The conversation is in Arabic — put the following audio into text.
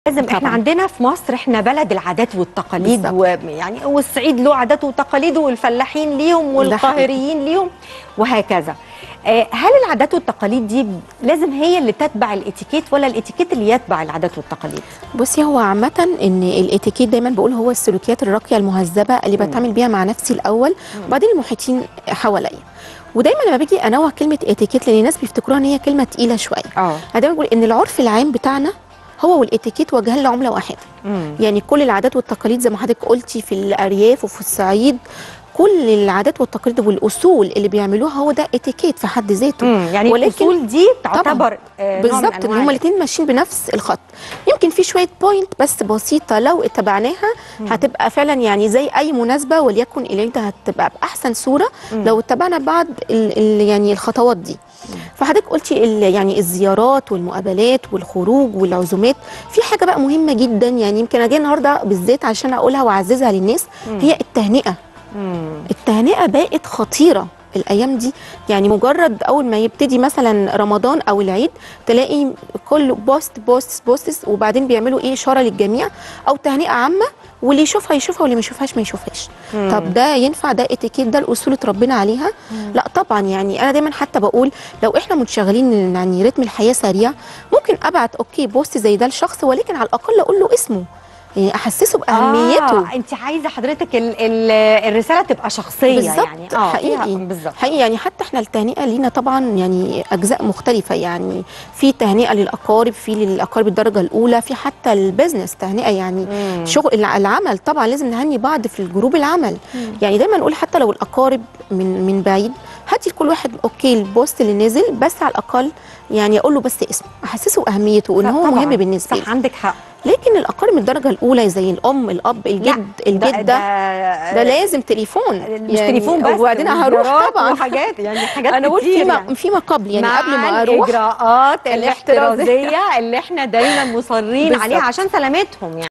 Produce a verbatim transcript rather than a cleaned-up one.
لازم احنا طبعا. عندنا في مصر احنا بلد العادات والتقاليد، بالظبط. ويعني والصعيد له عادات وتقاليد، والفلاحين ليهم والقاهريين ليهم وهكذا. آه هل العادات والتقاليد دي لازم هي اللي تتبع الاتيكيت ولا الاتيكيت اللي يتبع العادات والتقاليد؟ بصي، هو عامة ان الاتيكيت دايما بقول هو السلوكيات الراقية المهذبة اللي بتعامل بيها مع نفسي الاول وبعدين المحيطين حواليا. ودايما لما باجي انوع كلمة اتيكيت لان الناس بيفتكروها ان هي كلمة تقيلة شوية. اه انا دايما بقول ان العرف العام بتاعنا هو والاتيكيت وجهان لعمله واحده. مم. يعني كل العادات والتقاليد زي ما حضرتك قلتي في الارياف وفي الصعيد، كل العادات والتقاليد والاصول اللي بيعملوها هو ده اتيكيت في حد ذاته. مم. يعني الاصول دي تعتبر آه بالظبط ان هما الاثنين ماشيين بنفس الخط. يمكن في شويه بوينت بس بسيطه لو اتبعناها هتبقى فعلا يعني زي اي مناسبه، وليكن العيد هتبقى باحسن صوره مم. لو اتبعنا بعض ال ال يعني الخطوات دي. فحضرتك قلتي يعني الزيارات والمقابلات والخروج والعزومات، في حاجه بقى مهمه جدا يعني يمكن انا جايه النهارده بالذات عشان اقولها واعززها للناس، مم. هي التهنئه. مم. التهنئه بقت خطيره الايام دي. يعني مجرد اول ما يبتدي مثلا رمضان او العيد تلاقي كل بوست بوست بوستس وبعدين بيعملوا ايه اشاره للجميع او تهنئه عامه، واللي يشوفها يشوفها واللي ما يشوفهاش ما يشوفهاش. مم. طب ده ينفع؟ ده اتيكيت؟ ده الاصول اتربينا عليها؟ مم. لا طبعا. يعني انا دايما حتى بقول لو احنا منشغلين يعني رتم الحياه سريع، ممكن ابعت اوكي بوست زي ده لشخص، ولكن على الاقل اقول له اسمه، يعني احسسه باهميته. اه انت عايزه حضرتك ال ال الرساله تبقى شخصيه بالزبط. يعني اه حقيقي بالظبط حقيقي. يعني حتى احنا التهنئه لينا طبعا يعني اجزاء مختلفه، يعني في تهنئه للاقارب، في للاقارب الدرجه الاولى، في حتى البيزنس تهنئه يعني مم. شغل العمل طبعا لازم نهني بعض في جروب العمل. مم. يعني دايما نقول حتى لو الاقارب من من بعيد هاتي لكل واحد اوكي البوست اللي نازل، بس على الاقل يعني اقول له بس اسمه، احسسه باهميته وان هو مهم بالنسبه لي. صح عندك حق. لكن الاقارب من الدرجه الاولى زي الام الاب الجد الجده ده, ده, ده لازم تليفون، مش يعني تليفون بس، وبعدين هروح طبعا وحاجات يعني حاجات انا قلت فيما يعني. فيما قبل يعني قبل ما اروح الاجراءات الاحترازيه اللي احنا دايما مصرين عليها عشان سلامتهم يعني.